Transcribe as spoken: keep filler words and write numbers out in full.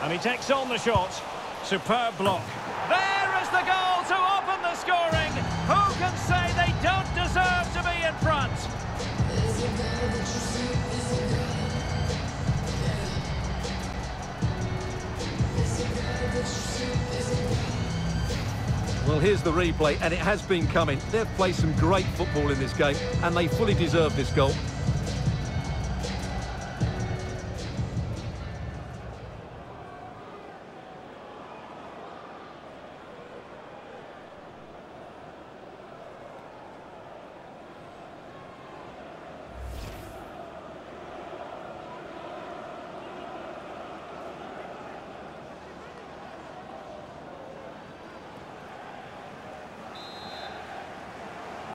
And he takes on the shot. Superb block. There is the goal to open the scoring. Who can say they don't deserve to be in front? Well, here's the replay, and it has been coming. They've played some great football in this game, and they fully deserve this goal.